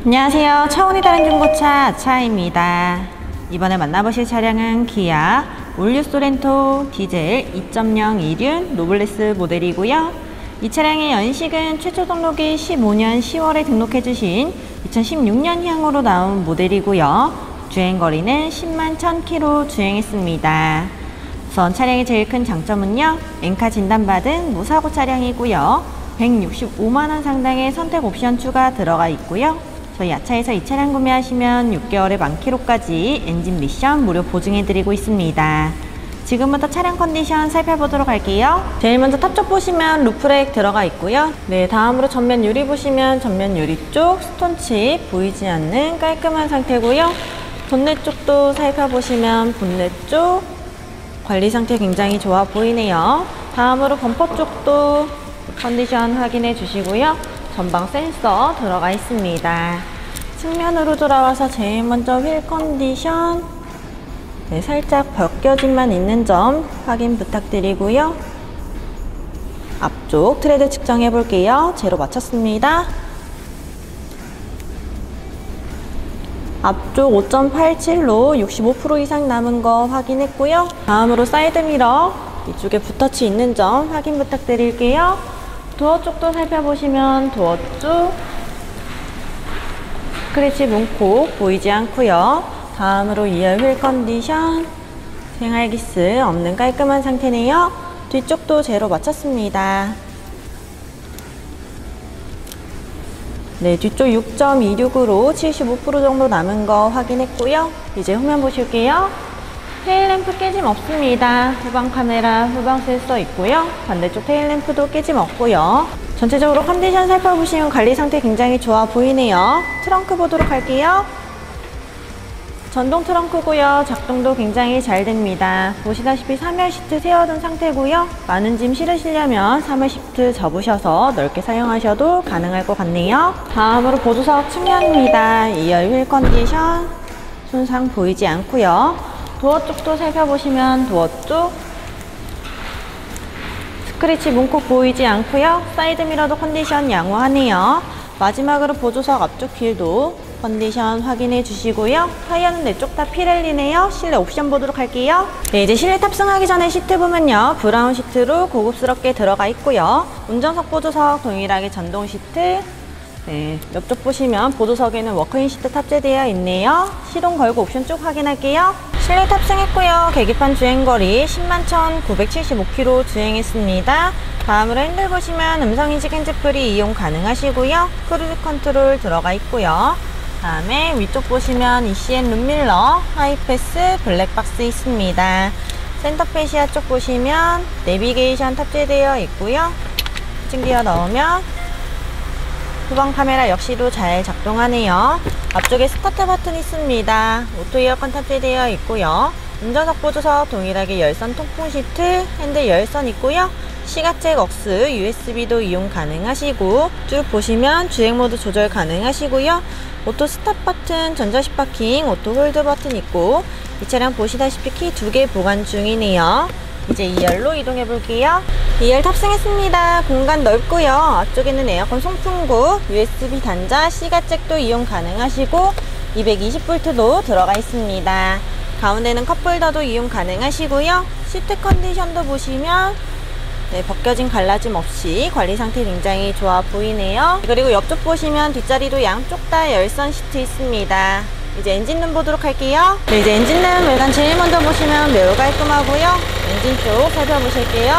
안녕하세요. 차원이 다른 중고차 아차입니다. 이번에 만나보실 차량은 기아 올류 소렌토 디젤 2.0 이륜 노블레스 모델이고요. 이 차량의 연식은 최초 등록이 15년 10월에 등록해주신 2016년형으로 나온 모델이고요. 주행거리는 10만 1000km 주행했습니다. 우선 차량의 제일 큰 장점은요, 엔카 진단받은 무사고 차량이고요. 165만원 상당의 선택 옵션 추가 들어가 있고요. 저희 아차에서 이 차량 구매하시면 6개월의 만키로까지 엔진 미션 무료 보증해드리고 있습니다. 지금부터 차량 컨디션 살펴보도록 할게요. 제일 먼저 탑 쪽 보시면 루프렉 들어가 있고요. 네, 다음으로 전면 유리 보시면 전면 유리 쪽 스톤칩 보이지 않는 깔끔한 상태고요. 본넷 쪽도 살펴보시면 본넷 쪽 관리 상태 굉장히 좋아 보이네요. 다음으로 범퍼 쪽도 컨디션 확인해 주시고요. 전방 센서 들어가 있습니다. 측면으로 돌아와서 제일 먼저 휠 컨디션, 네, 살짝 벗겨짐만 있는 점 확인 부탁드리고요. 앞쪽 트레드 측정해 볼게요. 제로 맞췄습니다. 앞쪽 5.87로 65% 이상 남은 거 확인했고요. 다음으로 사이드미러 이쪽에 붓터치 있는 점 확인 부탁드릴게요. 도어 쪽도 살펴보시면 도어 쪽 스크래치 문콕 보이지 않고요. 다음으로 2열 휠 컨디션 생활기스 없는 깔끔한 상태네요. 뒤쪽도 제로 맞췄습니다. 네, 뒤쪽 6.26으로 75% 정도 남은 거 확인했고요. 이제 후면 보실게요. 테일램프 깨짐 없습니다. 후방 카메라, 후방 센서 있고요. 반대쪽 테일램프도 깨짐 없고요. 전체적으로 컨디션 살펴보시면 관리 상태 굉장히 좋아 보이네요. 트렁크 보도록 할게요. 전동 트렁크고요. 작동도 굉장히 잘 됩니다. 보시다시피 3열 시트 세워둔 상태고요. 많은 짐 실으시려면 3열 시트 접으셔서 넓게 사용하셔도 가능할 것 같네요. 다음으로 보조석 측면입니다. 2열 휠 컨디션 손상 보이지 않고요. 도어 쪽도 살펴보시면 도어 쪽 스크래치 문콕 보이지 않고요. 사이드미러도 컨디션 양호하네요. 마지막으로 보조석 앞쪽 휠도 컨디션 확인해 주시고요. 타이어는 네 쪽 다 피렐리네요. 실내 옵션 보도록 할게요. 네, 이제 실내 탑승하기 전에 시트 보면요, 브라운 시트로 고급스럽게 들어가 있고요. 운전석 보조석 동일하게 전동 시트. 네, 옆쪽 보시면 보조석에는 워크인 시트 탑재되어 있네요. 시동 걸고 옵션 쭉 확인할게요. 실내 탑승했고요. 계기판 주행거리 10만 1975km 주행했습니다. 다음으로 핸들 보시면 음성인식 핸즈프리 이용 가능하시고요. 크루즈 컨트롤 들어가 있고요. 다음에 위쪽 보시면 ECN 룸밀러, 하이패스, 블랙박스 있습니다. 센터페시아 쪽 보시면 내비게이션 탑재되어 있고요. 찡기어 넣으면 후방 카메라 역시도 잘 작동하네요. 앞쪽에 스타트 버튼 있습니다. 오토 에어컨 탑재되어 있고요. 운전석 보조석 동일하게 열선 통풍 시트, 핸들 열선 있고요. 시가잭 억스, USB도 이용 가능하시고, 쭉 보시면 주행 모드 조절 가능하시고요. 오토 스탑 버튼, 전자식 파킹, 오토 홀드 버튼 있고, 이 차량 보시다시피 키 2개 보관 중이네요. 이제 2열로 이동해 볼게요. 2열 탑승했습니다. 공간 넓고요. 앞쪽에는 에어컨 송풍구, USB 단자, 시가잭도 이용 가능하시고 220V도 들어가 있습니다. 가운데는 컵홀더도 이용 가능하시고요. 시트 컨디션도 보시면 네, 벗겨진 갈라짐 없이 관리 상태 굉장히 좋아 보이네요. 그리고 옆쪽 보시면 뒷자리도 양쪽 다 열선 시트 있습니다. 이제 엔진룸 보도록 할게요. 네, 이제 엔진룸 외관 제일 먼저 보시면 매우 깔끔하고요. 엔진 쪽 살펴보실게요.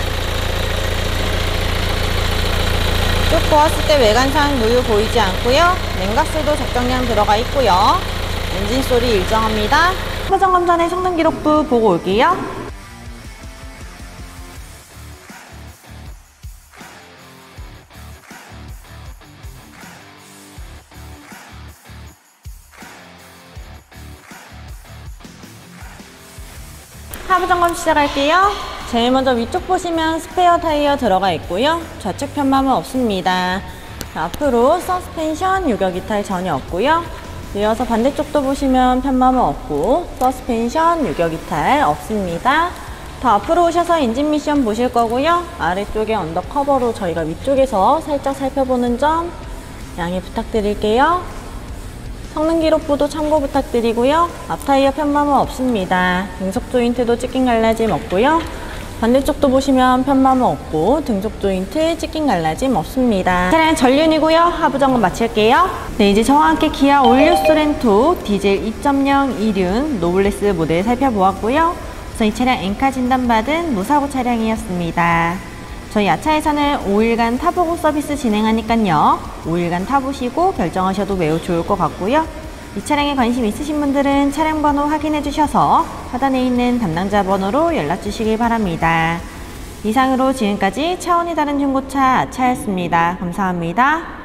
쭉 보았을 때 외관상 누유 보이지 않고요. 냉각수도 적정량 들어가 있고요. 엔진 소리 일정합니다. 점검 전에 성능 기록부 보고 올게요. 하부 점검 시작할게요. 제일 먼저 위쪽 보시면 스페어 타이어 들어가 있고요. 좌측 편마모 없습니다. 자, 앞으로 서스펜션 유격 이탈 전혀 없고요. 이어서 반대쪽도 보시면 편마모 없고 서스펜션 유격 이탈 없습니다. 더 앞으로 오셔서 엔진 미션 보실 거고요. 아래쪽에 언더커버로 저희가 위쪽에서 살짝 살펴보는 점 양해 부탁드릴게요. 성능 기록부도 참고 부탁드리고요. 앞타이어 편마모 없습니다. 등속 조인트도 찢긴 갈라짐 없고요. 반대쪽도 보시면 편마모 없고 등속 조인트 찢긴 갈라짐 없습니다. 차량 전륜이고요. 하부 점검 마칠게요. 네, 이제 저와 함께 기아 올류 소렌토 디젤 2.0 이륜 노블레스 모델 살펴보았고요. 우선 이 차량 엔카 진단받은 무사고 차량이었습니다. 저희 야차에서는 5일간 타보고 서비스 진행하니까요. 5일간 타보시고 결정하셔도 매우 좋을 것 같고요. 이 차량에 관심 있으신 분들은 차량 번호 확인해 주셔서 하단에 있는 담당자 번호로 연락 주시기 바랍니다. 이상으로 지금까지 차원이 다른 중고차 아차였습니다. 감사합니다.